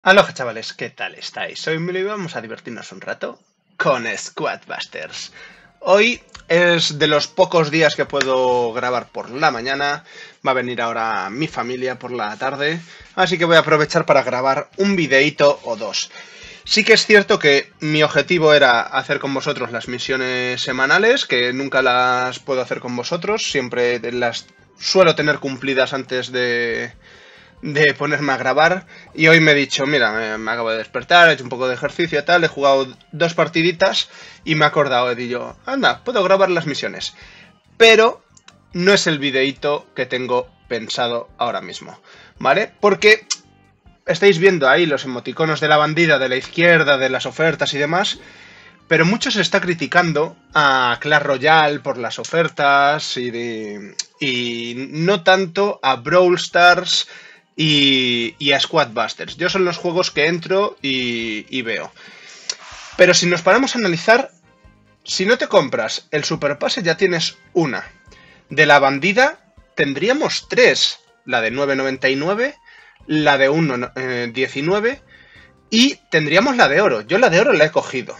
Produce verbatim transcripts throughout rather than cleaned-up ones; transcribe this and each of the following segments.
Aloha chavales, ¿qué tal estáis? Soy Emilio y vamos a divertirnos un rato con Squadbusters. Hoy es de los pocos días que puedo grabar por la mañana. Va a venir ahora mi familia por la tarde, así que voy a aprovechar para grabar un videíto o dos. Sí que es cierto que mi objetivo era hacer con vosotros las misiones semanales, que nunca las puedo hacer con vosotros, siempre las suelo tener cumplidas antes de... de ponerme a grabar. Y hoy me he dicho, mira, me, me acabo de despertar, he hecho un poco de ejercicio y tal, he jugado dos partiditas y me he acordado, he dicho, anda, puedo grabar las misiones. Pero no es el videíto que tengo pensado ahora mismo, ¿vale? Porque estáis viendo ahí los emoticonos de la bandida, de la izquierda, de las ofertas y demás, pero mucho se está criticando a Clash Royale por las ofertas y, de, y no tanto a Brawl Stars y, y a Squadbusters. Yo son los juegos que entro y, y veo. Pero si nos paramos a analizar, si no te compras el Superpase ya tienes una. De la bandida tendríamos tres. La de nueve noventa y nueve, la de uno diecinueve y tendríamos la de oro. Yo la de oro la he cogido.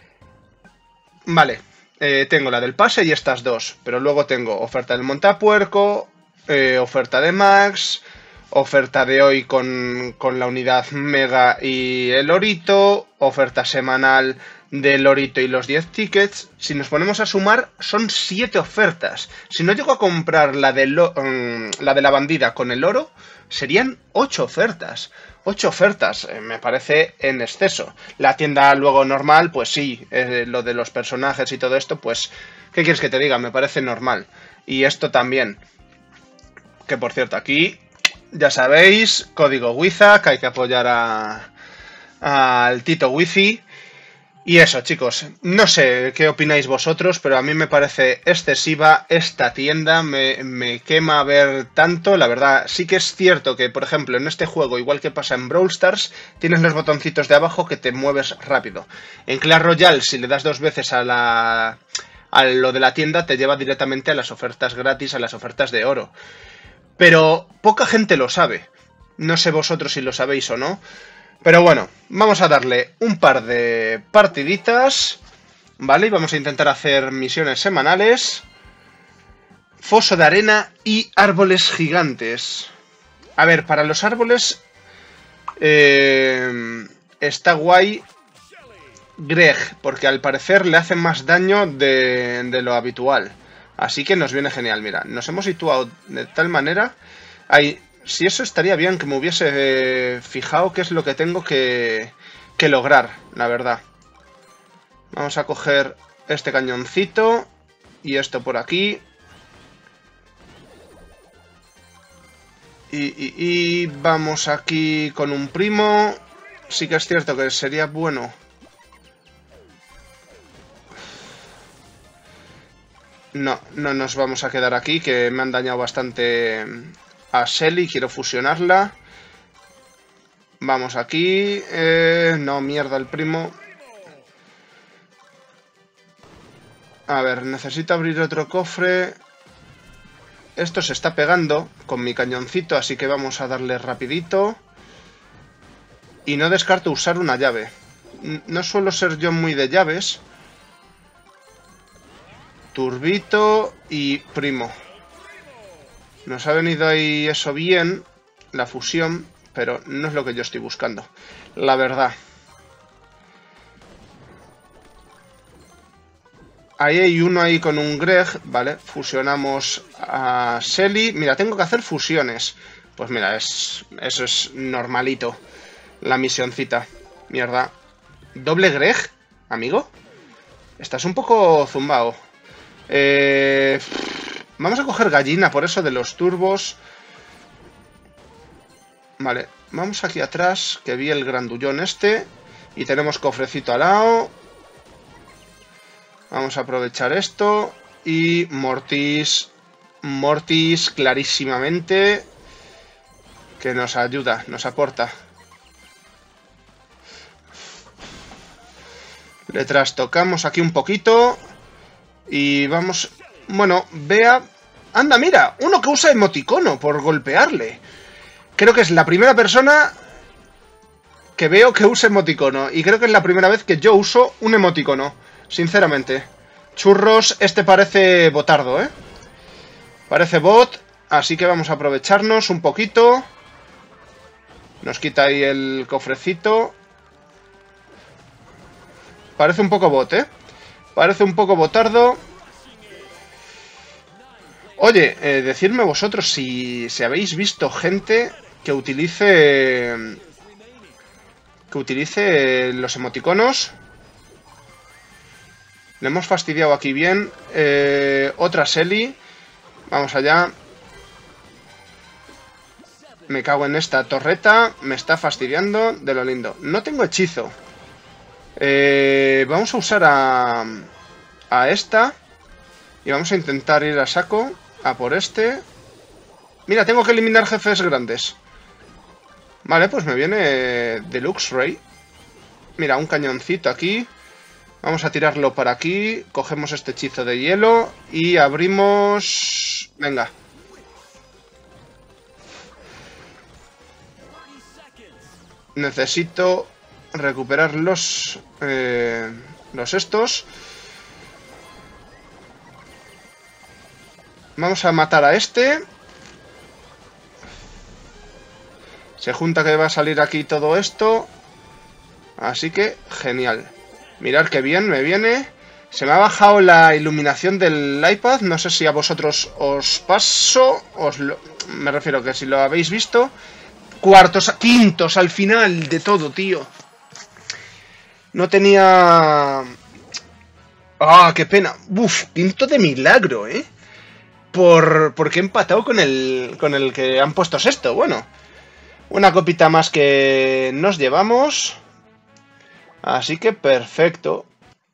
Vale, eh, tengo la del pase y estas dos, pero luego tengo oferta del montapuerco, eh, oferta de Max, oferta de hoy con, con la unidad Mega y el Orito, oferta semanal del Orito y los diez tickets. Si nos ponemos a sumar, son siete ofertas. Si no llego a comprar la de, lo, um, la de la bandida con el oro, serían ocho ofertas. ocho ofertas, eh, me parece en exceso. La tienda luego normal, pues sí, eh, lo de los personajes y todo esto, pues, ¿qué quieres que te diga? Me parece normal. Y esto también. Que por cierto, aquí, ya sabéis, código Wiza, que hay que apoyar a al Tito Wifi. Y eso, chicos, no sé qué opináis vosotros, pero a mí me parece excesiva esta tienda, me, me quema ver tanto, la verdad. Sí que es cierto que, por ejemplo, en este juego, igual que pasa en Brawl Stars, tienes los botoncitos de abajo que te mueves rápido. En Clash Royale, si le das dos veces a la a lo de la tienda, te lleva directamente a las ofertas gratis, a las ofertas de oro. Pero poca gente lo sabe. No sé vosotros si lo sabéis o no. Pero bueno, vamos a darle un par de partiditas, ¿vale? Y vamos a intentar hacer misiones semanales. Foso de arena y árboles gigantes. A ver, para los árboles eh, está guay Greg, porque al parecer le hace más daño de, de lo habitual. Así que nos viene genial, mira, nos hemos situado de tal manera... Hay... Si eso estaría bien que me hubiese eh, fijado qué es lo que tengo que, que lograr, la verdad. Vamos a coger este cañoncito y esto por aquí. Y, y, y vamos aquí con un primo. Sí que es cierto que sería bueno. No, no nos vamos a quedar aquí, que me han dañado bastante... a Shelly, quiero fusionarla. Vamos aquí. Eh, no, mierda, el primo. A ver, necesito abrir otro cofre. Esto se está pegando con mi cañoncito, así que vamos a darle rapidito. Y no descarto usar una llave. No suelo ser yo muy de llaves. Turbito y primo. Nos ha venido ahí eso bien, la fusión, pero no es lo que yo estoy buscando, la verdad. Ahí hay uno ahí con un Greg, vale, fusionamos a Shelly. Mira, tengo que hacer fusiones. Pues mira, es, eso es normalito, la misioncita. Mierda. ¿Doble Greg, amigo? Estás un poco zumbao. Eh... Vamos a coger gallina por eso de los turbos. Vale, vamos aquí atrás, que vi el grandullón este. Y tenemos cofrecito al lado. Vamos a aprovechar esto. Y Mortis. Mortis clarísimamente. Que nos ayuda, nos aporta. Le trastocamos aquí un poquito. Y vamos... Bueno, vea... Anda, mira, uno que usa emoticono por golpearle. Creo que es la primera persona que veo que usa emoticono. Y creo que es la primera vez que yo uso un emoticono. Sinceramente. Churros, este parece botardo, ¿eh? Parece bot. Así que vamos a aprovecharnos un poquito. Nos quita ahí el cofrecito. Parece un poco bot, ¿eh? Parece un poco botardo. Oye, eh, decidme vosotros si, si habéis visto gente que utilice... Que utilice los emoticonos. Le hemos fastidiado aquí bien. Eh, otra Selly. Vamos allá. Me cago en esta torreta. Me está fastidiando de lo lindo. No tengo hechizo. Eh, vamos a usar a, a esta. Y vamos a intentar ir a saco. A por este. Mira, tengo que eliminar jefes grandes. Vale, pues me viene Deluxe Ray. Mira, un cañoncito aquí. Vamos a tirarlo para aquí. Cogemos este hechizo de hielo. Y abrimos... Venga. Necesito recuperar los... Eh, los estos. Vamos a matar a este. Se junta que va a salir aquí todo esto. Así que, genial. Mirad qué bien me viene. Se me ha bajado la iluminación del iPad. No sé si a vosotros os paso. Os lo... Me refiero que si lo habéis visto. Cuartos, quintos al final de todo, tío. No tenía... ¡Ah, qué pena! Uf, quinto de milagro, ¿eh? Por... Porque he empatado con el... Con el que han puesto sexto. Bueno. Una copita más que nos llevamos. Así que perfecto.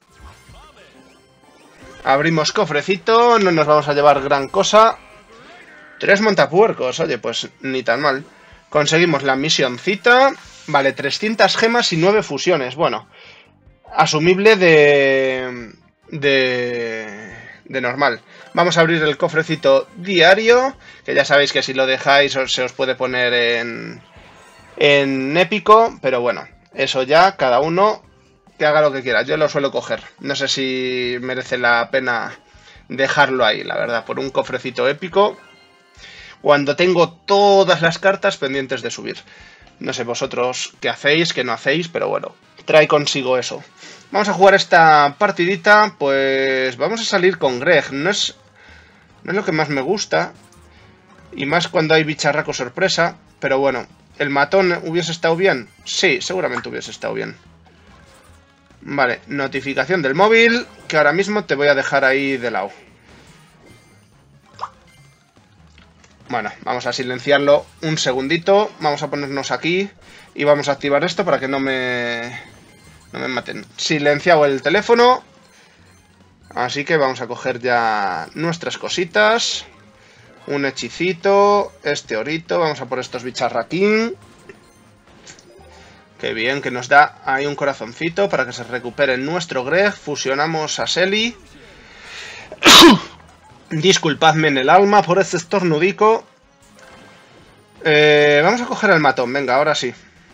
Abrimos cofrecito. No nos vamos a llevar gran cosa. Tres montapuercos. Oye, pues ni tan mal. Conseguimos la misioncita. Vale, trescientas gemas y nueve fusiones. Bueno, asumible de... De... De normal. Vamos a abrir el cofrecito diario. Que ya sabéis que si lo dejáis se os puede poner en... En épico. Pero bueno, eso ya, cada uno que haga lo que quiera. Yo lo suelo coger. No sé si merece la pena dejarlo ahí, la verdad. Por un cofrecito épico. Cuando tengo todas las cartas pendientes de subir. No sé vosotros qué hacéis, qué no hacéis, pero bueno, trae consigo eso. Vamos a jugar esta partidita, pues vamos a salir con Greg. No es, no es lo que más me gusta, y más cuando hay bicharraco sorpresa, pero bueno, ¿el matón hubiese estado bien? Sí, seguramente hubiese estado bien. Vale, notificación del móvil, que ahora mismo te voy a dejar ahí de lado. Bueno, vamos a silenciarlo un segundito. Vamos a ponernos aquí y vamos a activar esto para que no me, no me maten. Silenciado el teléfono. Así que vamos a coger ya nuestras cositas. Un hechicito, este orito. Vamos a por estos bicharraquín. Qué bien, que nos da ahí un corazoncito para que se recupere nuestro Greg. Fusionamos a Selly. Disculpadme en el alma por este estornudico. Eh, vamos a coger al matón, venga, ahora sí.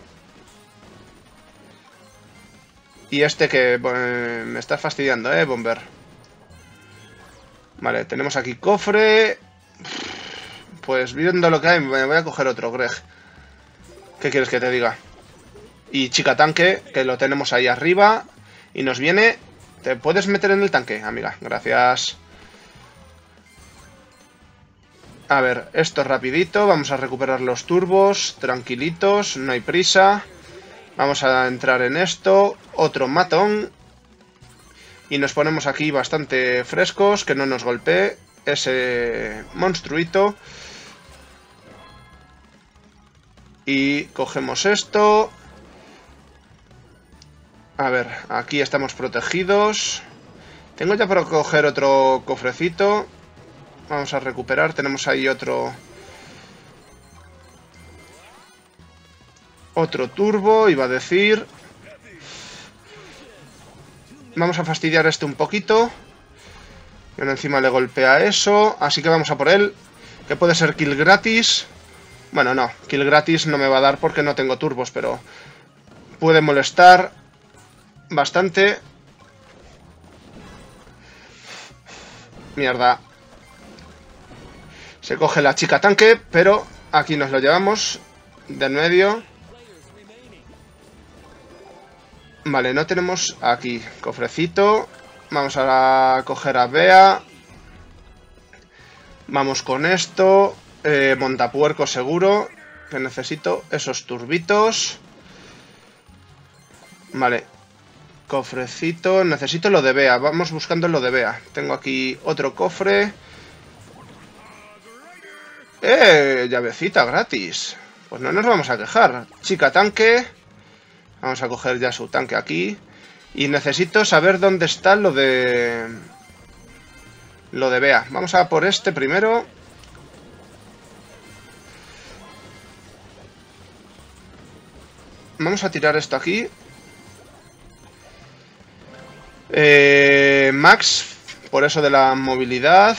Y este que eh, me está fastidiando, eh, Bomber. Vale, tenemos aquí cofre. Pues viendo lo que hay, me voy a coger otro Greg. ¿Qué quieres que te diga? Y chica tanque, que lo tenemos ahí arriba. Y nos viene... ¿Te puedes meter en el tanque, amiga? Gracias. A ver, esto rapidito, vamos a recuperar los turbos, tranquilitos, no hay prisa. Vamos a entrar en esto, otro matón. Y nos ponemos aquí bastante frescos, que no nos golpee ese monstruito. Y cogemos esto. A ver, aquí estamos protegidos. Tengo ya para coger otro cofrecito. Vamos a recuperar, tenemos ahí otro... Otro turbo, iba a decir. Vamos a fastidiar este un poquito. Bueno, encima le golpea eso, así que vamos a por él. Que puede ser kill gratis. Bueno, no, kill gratis no me va a dar porque no tengo turbos, pero... puede molestar bastante. Mierda. Se coge la chica tanque, pero aquí nos lo llevamos del medio. Vale, no tenemos aquí cofrecito. Vamos a coger a Bea. Vamos con esto. Eh, montapuerco seguro. Que necesito esos turbitos. Vale. Cofrecito. Necesito lo de Bea. Vamos buscando lo de Bea. Tengo aquí otro cofre. ¡Eh! Llavecita gratis. Pues no nos vamos a quejar. Chica tanque. Vamos a coger ya su tanque aquí. Y necesito saber dónde está lo de... Lo de Bea. Vamos a por este primero. Vamos a tirar esto aquí. Eh, Max, por eso de la movilidad.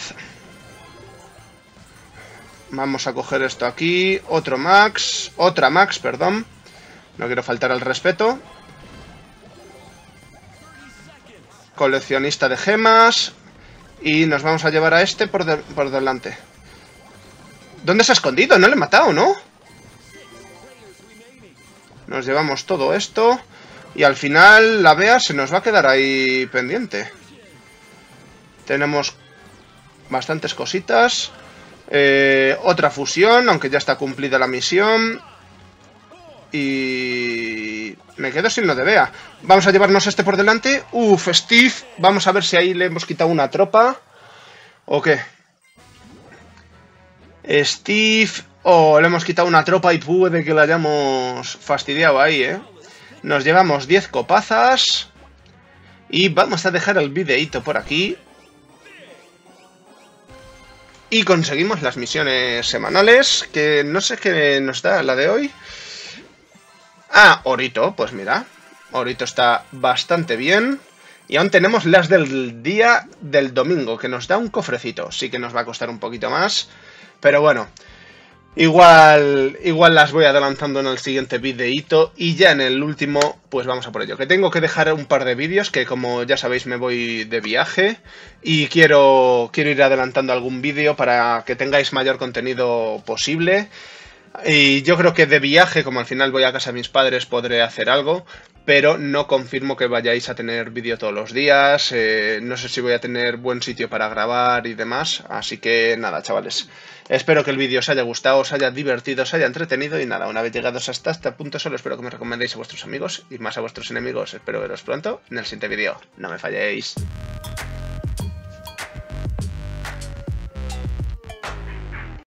Vamos a coger esto aquí. Otro Max. Otra Max, perdón. No quiero faltar al respeto. Coleccionista de gemas. Y nos vamos a llevar a este por, de por delante. ¿Dónde se ha escondido? No le he matado, ¿no? Nos llevamos todo esto. Y al final la Bea se nos va a quedar ahí pendiente. Tenemos bastantes cositas. Eh, otra fusión, aunque ya está cumplida la misión. Y... me quedo sin lo de Bea. Vamos a llevarnos este por delante. Uf, Steve. Vamos a ver si ahí le hemos quitado una tropa. ¿O qué? Steve... oh, le hemos quitado una tropa y puede que la hayamos fastidiado ahí, ¿eh? Nos llevamos diez copazas. Y vamos a dejar el videíto por aquí. Y conseguimos las misiones semanales. Que no sé qué nos da la de hoy. Ah, Orito, pues mira. Orito está bastante bien. Y aún tenemos las del día del domingo, que nos da un cofrecito. Sí que nos va a costar un poquito más. Pero bueno, igual, igual las voy adelantando en el siguiente videíto. Y ya en el último, pues vamos a por ello. Que tengo que dejar un par de vídeos, que como ya sabéis me voy de viaje. Y quiero, quiero ir adelantando algún vídeo para que tengáis mayor contenido posible. Y yo creo que de viaje, como al final voy a casa de mis padres, podré hacer algo, pero no confirmo que vayáis a tener vídeo todos los días, eh, no sé si voy a tener buen sitio para grabar y demás, así que nada, chavales. Espero que el vídeo os haya gustado, os haya divertido, os haya entretenido y nada, una vez llegados hasta este punto solo espero que me recomendéis a vuestros amigos y más a vuestros enemigos. Espero veros pronto en el siguiente vídeo. No me falléis.